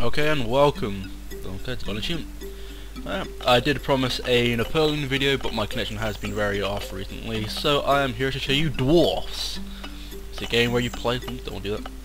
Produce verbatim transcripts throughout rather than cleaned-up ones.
Okay, and welcome. Okay, it's gonna tune. Uh, I did promise a Napoleon video, but my connection has been very off recently, so I am here to show you Dwarfs. It's a game where you play. Don't do that.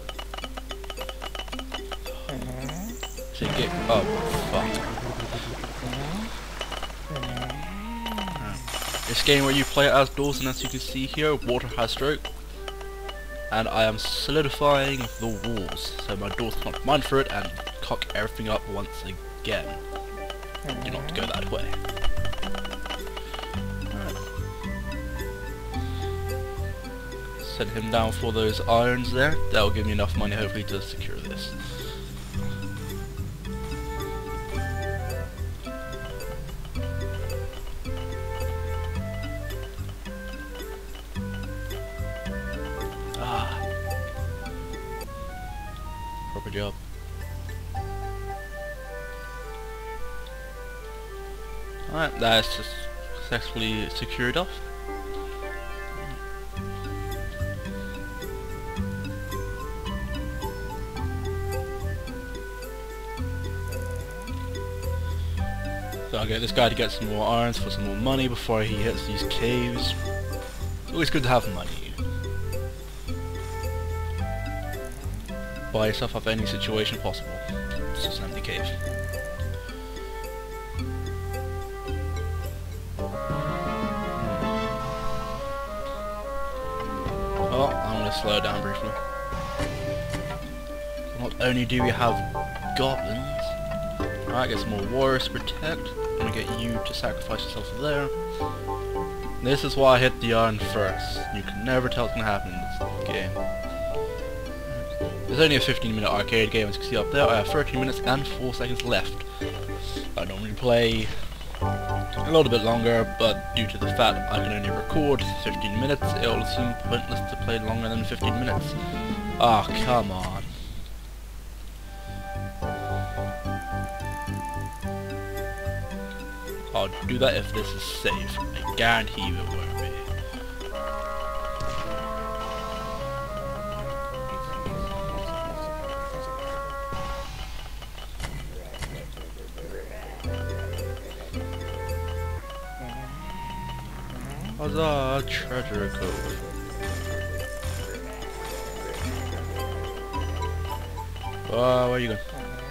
It's a game. Oh fuck. It's a game where you play as doors, and as you can see here, water has stroke. And I am solidifying the walls, so my doors cannot mine through it and cock everything up once again. Do not go that way. Right. Set him down for those irons there. That will give me enough money hopefully to secure this. Proper job. Alright, that's just successfully secured off. So I'll get this guy to get some more irons for some more money before he hits these caves. It's always good to have money. Buy yourself up any situation possible. It's just an empty cave. Well, I'm going to slow down briefly. Not only do we have goblins, alright, get some more warriors to protect. I'm going to get you to sacrifice yourself there. This is why I hit the iron first. You can never tell what's going to happen in this game. It's only a fifteen minute arcade game, as you can see up there. I have thirteen minutes and four seconds left. I normally play a little bit longer, but due to the fact I can only record fifteen minutes, it will seem pointless to play longer than fifteen minutes. Ah, oh, come on. I'll do that if this is safe. I guarantee you it won't be. Huzzah, treasure cove. Oh, where are you going?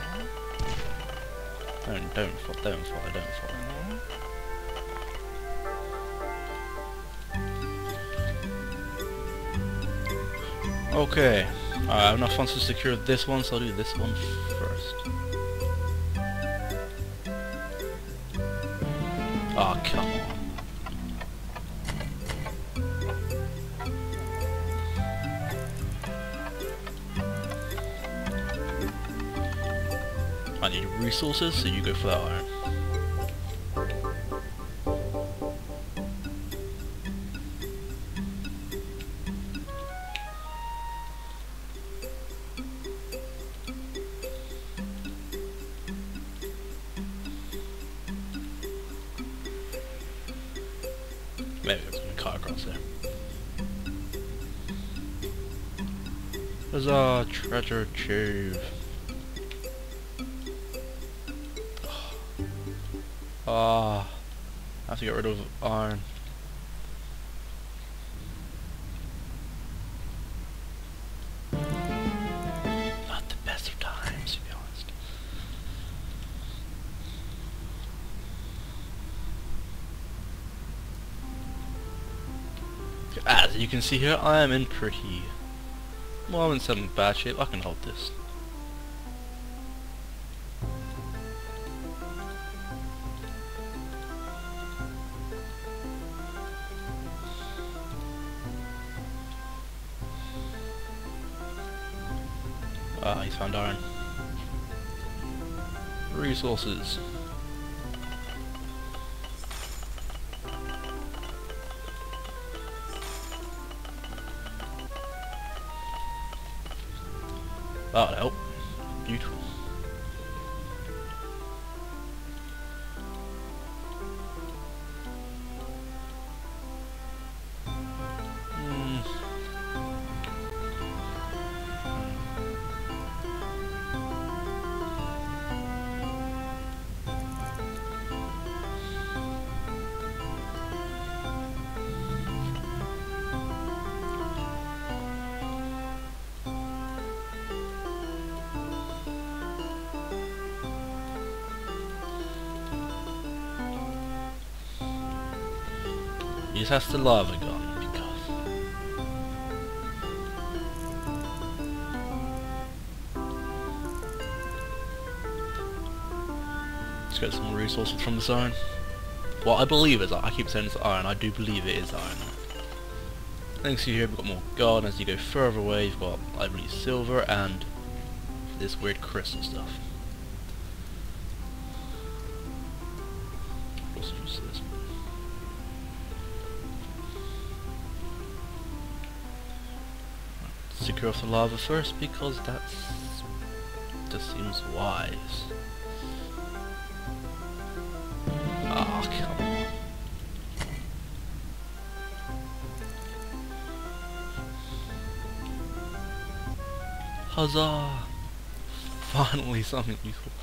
Don't, don't fall, don't fall, don't fall. Okay, I have enough funds to secure this one, so I'll do this one first. Oh, come on. I need resources, so you go for that iron. Maybe there's a car across there. There's a treasure cave. Ah, I have to get rid of iron. Not the best of times, to be honest. As you can see here, I am in pretty... well, I'm in some bad shape. I can hold this. Ah, he's found iron. Resources. That'll help. Beautiful. He just has the lava gun because let's get some resources from this iron. What I believe is, I keep saying it's iron, I do believe it is iron. Thanks to here we've got more gold, and as you go further away you've got, I believe, silver and this weird crystal stuff. Also use this one. Secure off the lava first because that's just seems wise. Ah, come on. Huzzah! Finally something useful.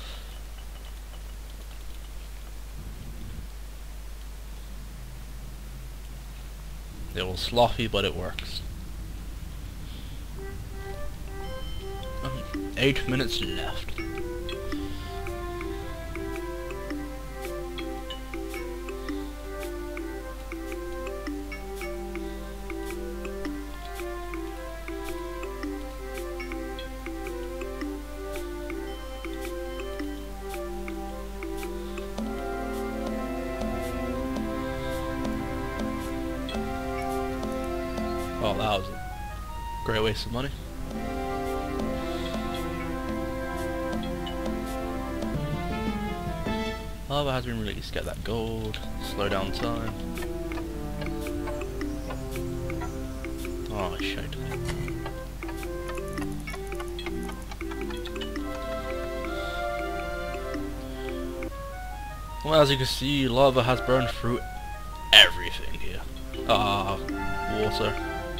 They're all sloppy, but it works. Um, eight minutes left. Oh, that was a great waste of money. Lava has been released. Get that gold. Slow down time. Oh, shit. Well, as you can see, lava has burned through everything here. Ah, water.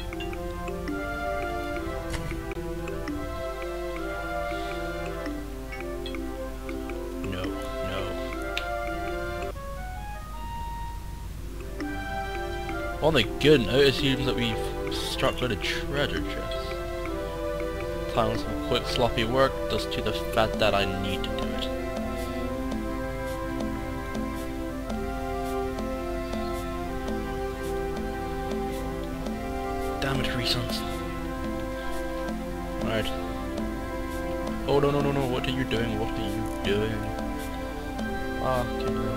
On the good note, it seems that we've struck a load of treasure chests. Time on some quick sloppy work, just to the fact that I need to do it. Damn it, reasons. Alright. Oh no no no no, what are you doing? What are you doing? Ah, okay, no.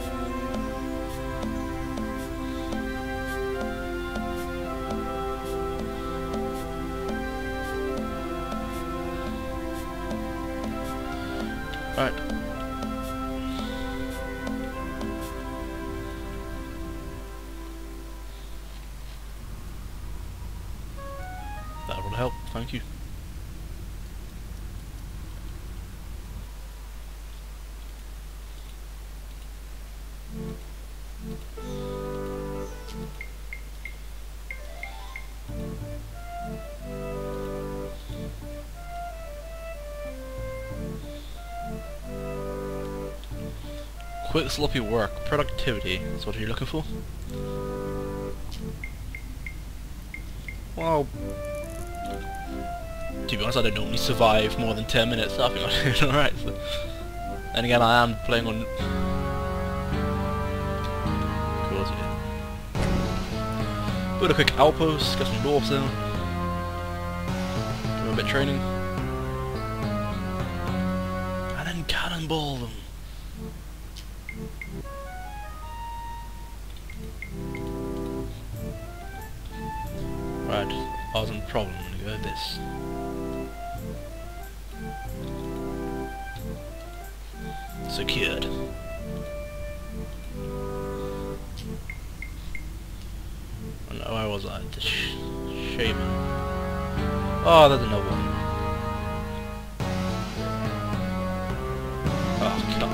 Alright. That would help, thank you. Quick sloppy work, productivity, is what you're looking for? Well, to be honest, I don't normally survive more than ten minutes, so I think I'm doing alright. So. And again, I am playing on... Of course, yeah. Build a quick outpost, get some dwarfs in. Do a bit of training. And then cannonball them. Right, awesome problem, I'm gonna go with this. Secured. Oh no, where was I? The sh shaman. Oh, there's another one. Oh, come on.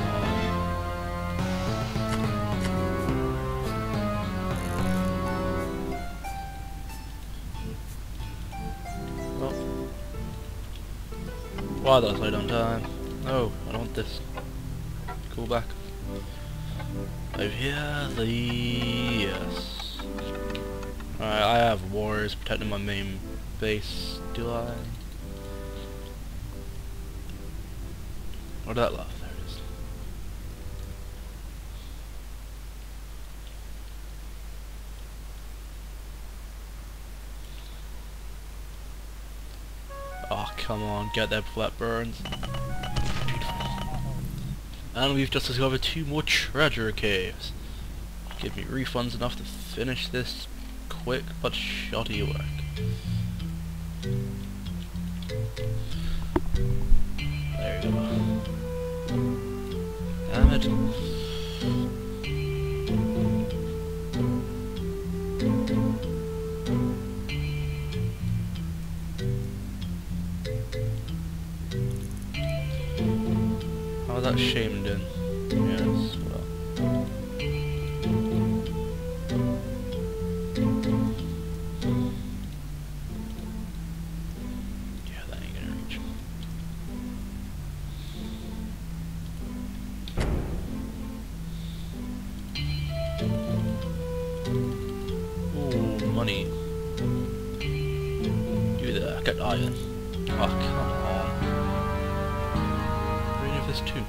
Why did I slow down time? Oh, I don't want this. Cool back. Over here, the... yes. Alright, I have warriors protecting my main base. Do I? Where'd that lava? There it is. come on, get there before that burns. Beautiful. And we've just discovered two more treasure caves. Give me refunds enough to finish this quick but shoddy work. There you go. Damn it. How was that shamed in? Yes, well. Yeah, that ain't gonna reach. Ooh, money. You there, get iron. Oh, come on. Really, if there's two.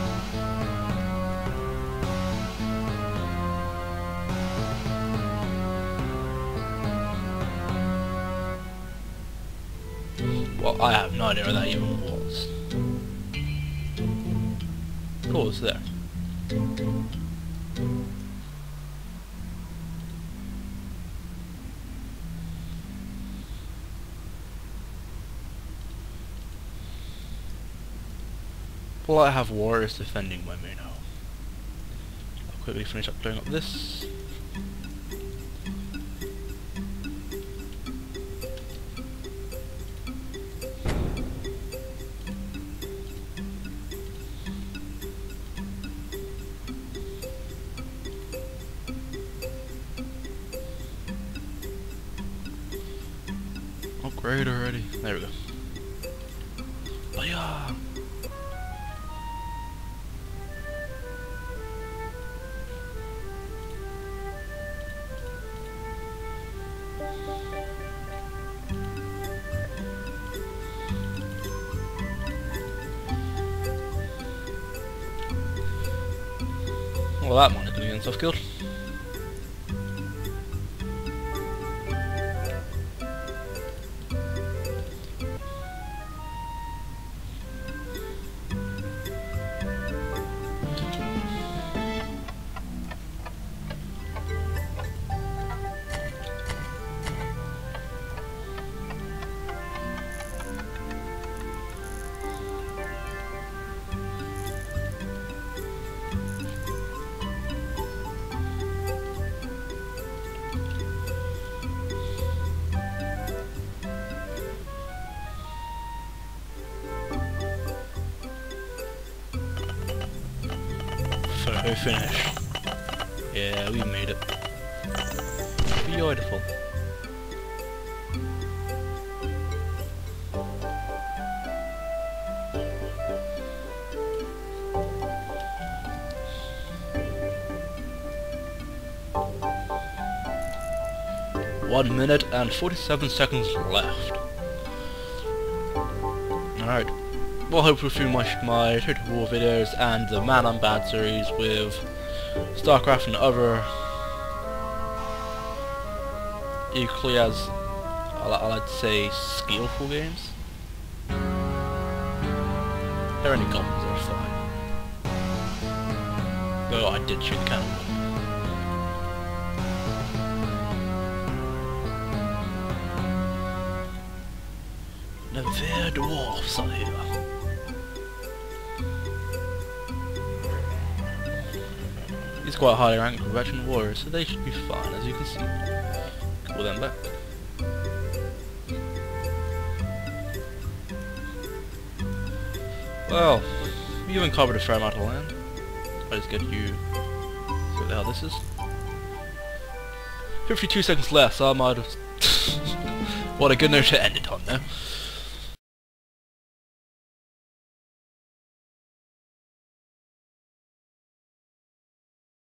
Well, I have no idea what that even was. Cool, it's there. Well, I have warriors defending my main home. I'll quickly finish up blowing up this. Upgrade already. There we go. Booyah! Well, that might have been against self killed. Photo finish. Yeah, we made it. Beautiful. One minute and forty-seven seconds left. Alright. Well, hopefully through my, my Total War videos and the Man I'm Bad series with StarCraft and other equally as, I, I like to say, skillful games. There are any goblins that are fine. Though I did shoot the cannon. Never dwarfs are here. He's quite highly ranked veteran warriors, so they should be fine, as you can see. Call them back. Well, we haven't covered a fair amount of land. I'll just get you... see what the hell this is. fifty-two seconds left, so I might have... what a good note to end it on, though.